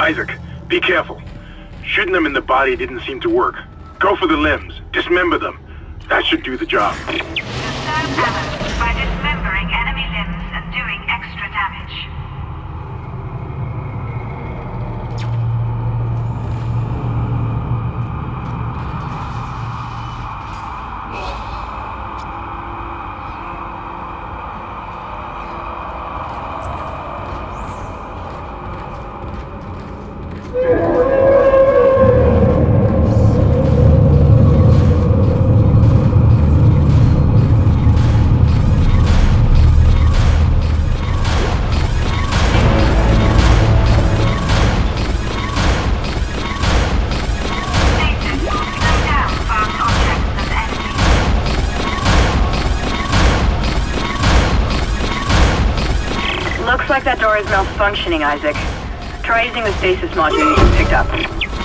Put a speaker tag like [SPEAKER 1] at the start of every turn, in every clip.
[SPEAKER 1] Isaac, be careful. Shooting them in the body didn't seem to work. Go for the limbs. Dismember them. That should do the job.
[SPEAKER 2] Conserve ammo by dismembering enemy limbs and doing extra damage.
[SPEAKER 3] Looks like that door is malfunctioning, Isaac. Try using the stasis module you just picked up.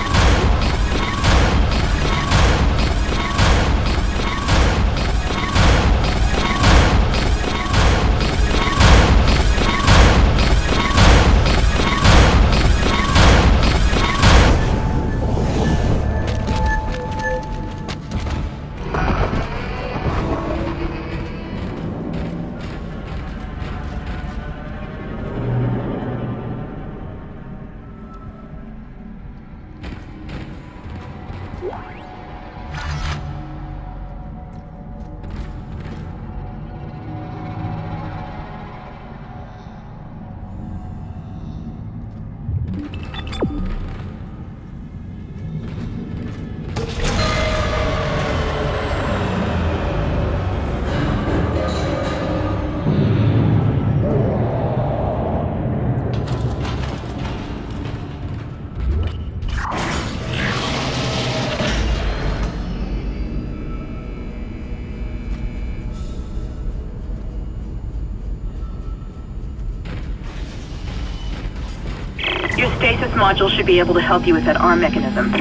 [SPEAKER 3] Your stasis module should be able to help you with that arm mechanism.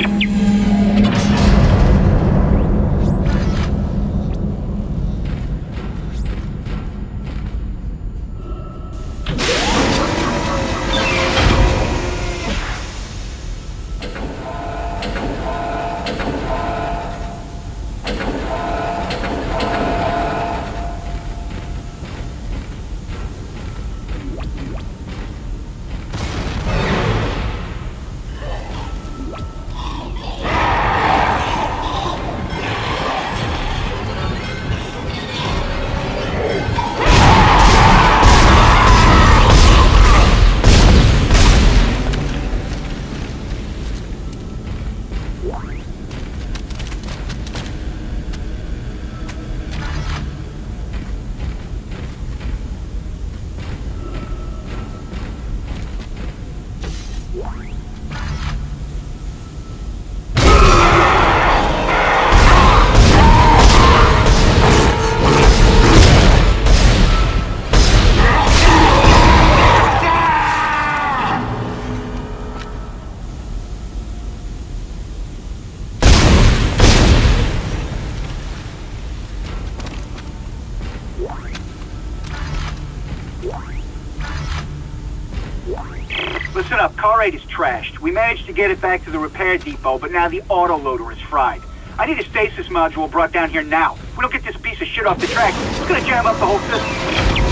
[SPEAKER 4] Listen up, Car 8 is trashed. We managed to get it back to the repair depot, but now the autoloader is fried. I need a stasis module brought down here now. If we don't get this piece of shit off the track, it's gonna jam up the whole system.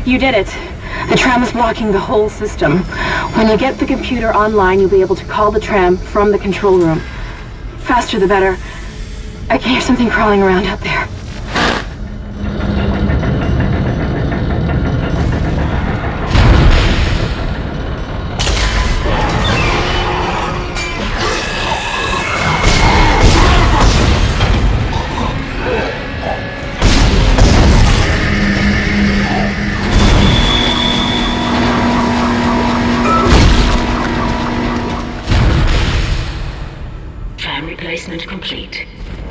[SPEAKER 5] You did it. The tram is blocking the whole system. When you get the computer online, you'll be able to call the tram from the control room. Faster the better. I can hear something crawling around out there.
[SPEAKER 6] Tram replacement complete.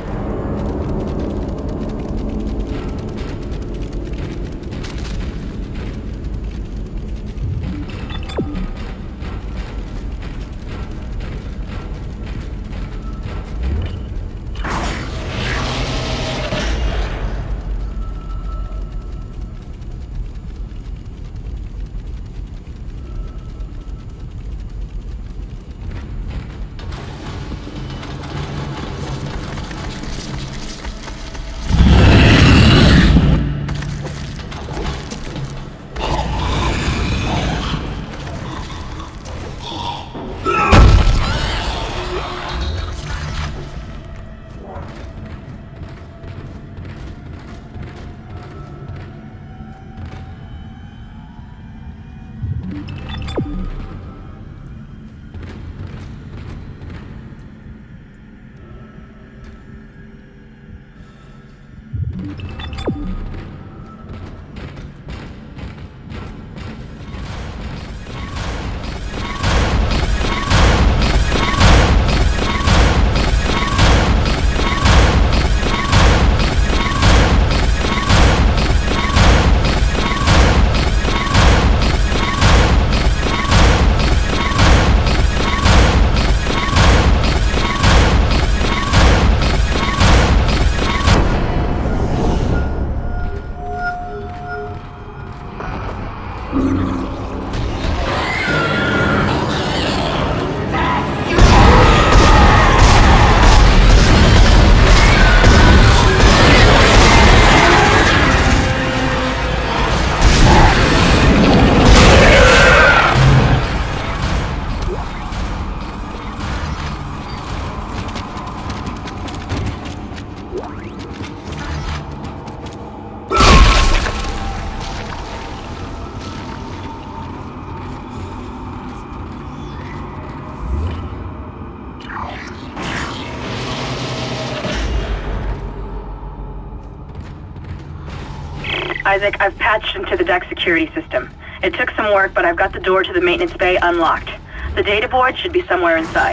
[SPEAKER 3] Isaac, I've patched into the deck security system. It took some work, but I've got the door to the maintenance bay unlocked. The data board should be somewhere inside.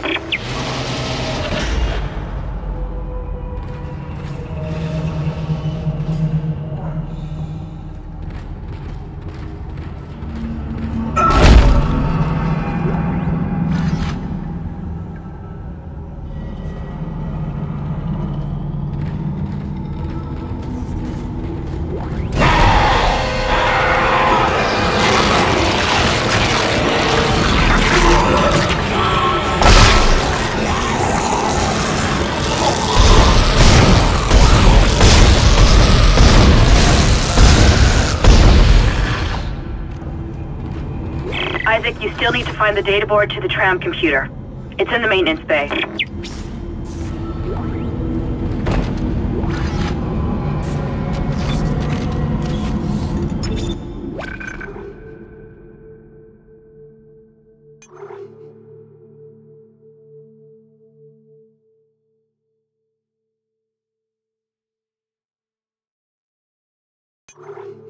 [SPEAKER 3] Isaac, you still need to find the data board to the tram computer. It's in the maintenance bay.
[SPEAKER 6] You